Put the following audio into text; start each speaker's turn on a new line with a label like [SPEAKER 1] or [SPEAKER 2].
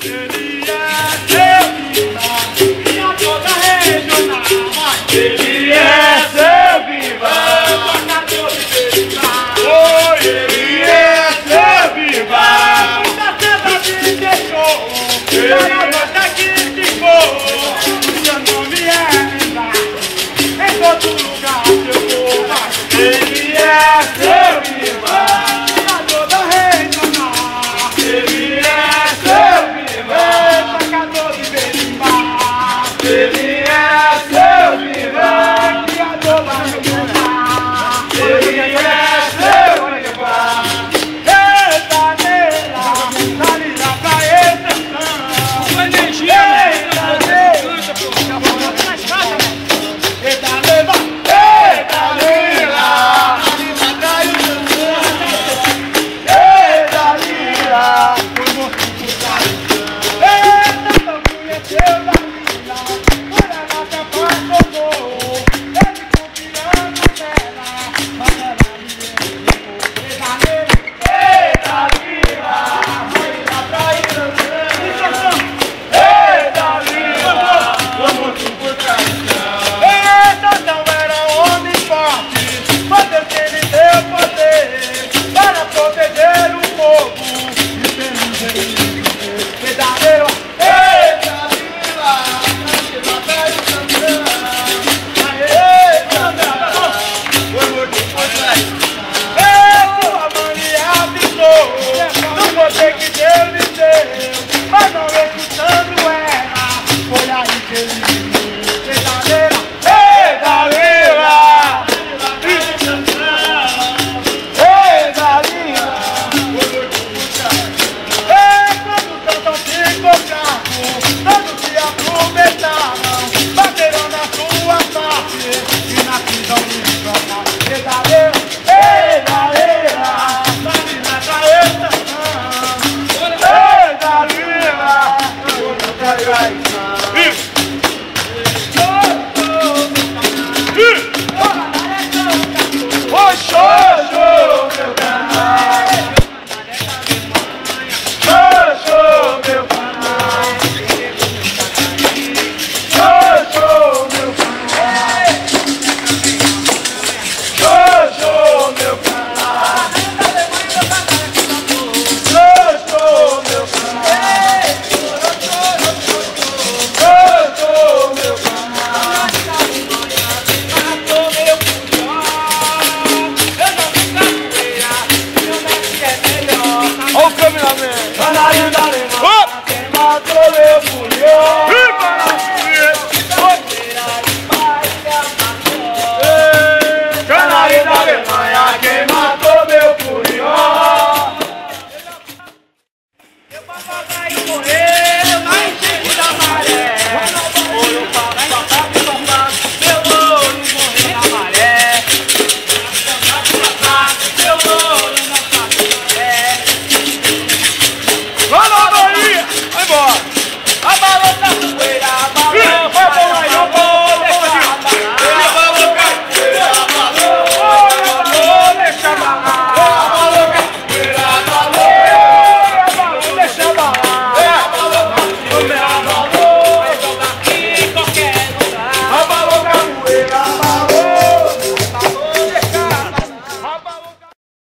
[SPEAKER 1] Ele é seu viva, minha toda regional. Ele é seu viva, tocador de berimbau. Oh, ele é seu viva, muita seda me deixou. Para você que ficou, seu nome é verdade. Em todo lugar que eu vou, mas ele é seu viva, minha toda regional. Ele é seu viva, tocador de berimbau. Ele é seu viva, criador da regional. Ele é seu viva. Eita, neira, dali lá pra exceção. Sua energia, eita, neira, eita, leva, eita, neira, dali lá pra exceção. Eita, neira, foi morto por traição. Eita, não conheceu da vida, mulher nota passou. Ele confiando nela, mas ela me enganou. Eita, neira, eita, neira, dali lá pra exceção. Eita, neira, foi morto por traição. Eita, não era homem forte, mas Deus que lhe deu poder para proteger o povo e pelos inimigos. Eita, neira, eita, neira, dali lá pra exceção. Eita, neira, foi morto por traição. Sua mãe lhe avisou do poder que Deus lhe deu, mas não escutando ela, foi aí que ele viu. Verdadeira, verdadeira, verdadeira, quando cantam ficou fraco, todos se aproveitaram, bateram na sua face e na prisão lhe jogaram. Verdadeira, verdadeira, dali lá pra exceção. Verdadeira, outra traição. Oi, Xoxô, meu canal. Xoxô, meu canal. Xoxô, meu canal. Xoxô, meu canal. Xoxô, meu canal. Xoxô, meu canal. Olha o cameraman! Canarinho da Alemanha, quem matou meu furião? Canarinho da Alemanha, quem matou meu furião? Eu papagaio morreu.